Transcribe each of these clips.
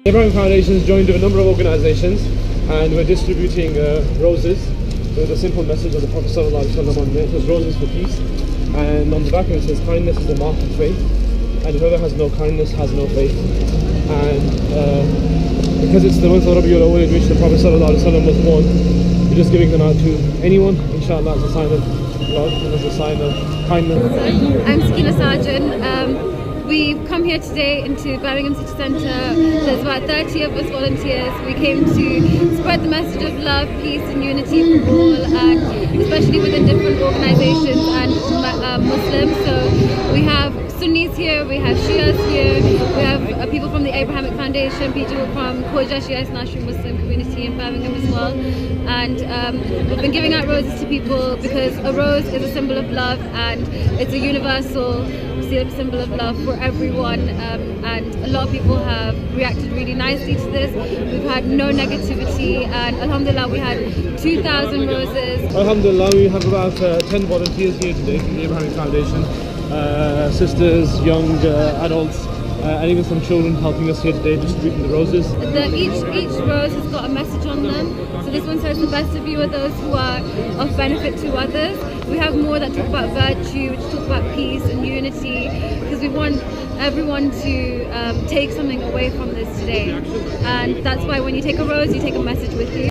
Abraham Foundation has joined a number of organisations and we're distributing roses with a simple message of the Prophet ﷺ on it. It says roses for peace, and on the back of it says kindness is a mark of faith, and whoever has no kindness has no faith. And because it's the month of Rabiul Awwal in which the Prophet ﷺ was born, we're just giving them out to anyone, inshallah, as a sign of love and as a sign of kindness. I'm Sakina Sargent. We've come here today into Birmingham City Centre. There's about 30 of us volunteers. We came to spread the message of love, peace and unity for all, and especially within different organisations and Muslims. So we have Sunnis here, we have Shias here, we have people from the Abrahamic Foundation, people from Khoja Shia International Muslim community in Birmingham as well. And we've been giving out roses to people because a rose is a symbol of love and it's a universal symbol of love for everyone, and a lot of people have reacted really nicely to this. We've had no negativity, and alhamdulillah we had 2,000 roses. Alhamdulillah, we have about 10 volunteers here today from the Abrahamic Foundation, sisters, young adults, and even some children helping us here today distributing the roses. Each rose has got a message on them. So this one says the best of you are those who are of benefit to others. We have more that talk about virtue, which talk about peace and unity, because we want everyone to take something away from this today. And that's why when you take a rose, you take a message with you.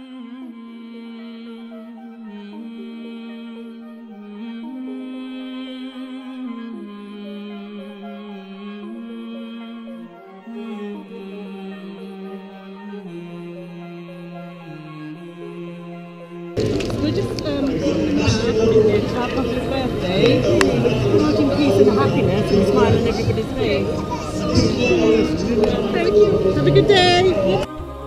We're just to our Prophet's birthday, promoting peace and happiness and smile on everybody's face. Thank you. Have a good day.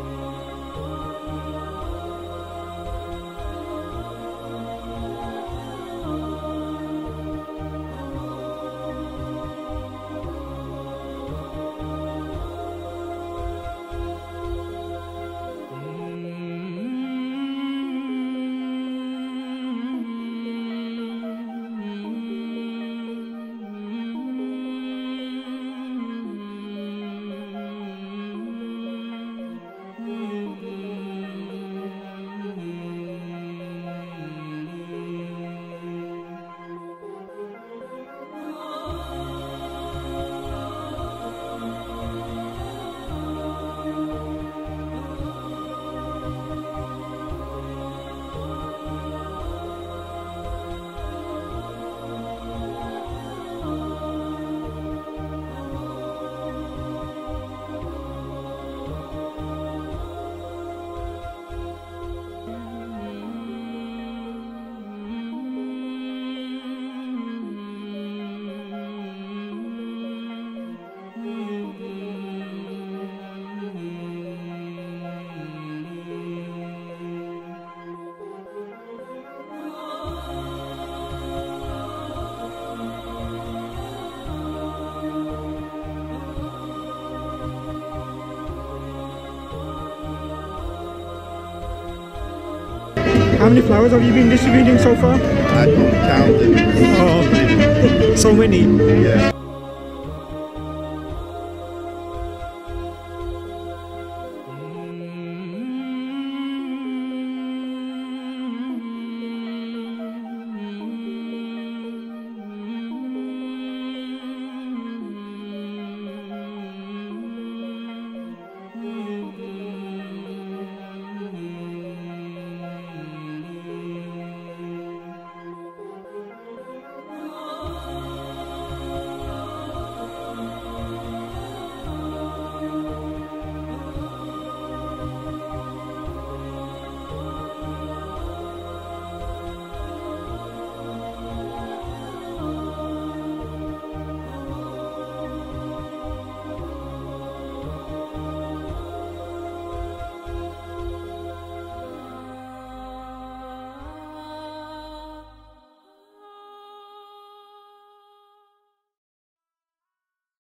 How many flowers have you been distributing so far? I don't count them. Oh, so many. Yeah.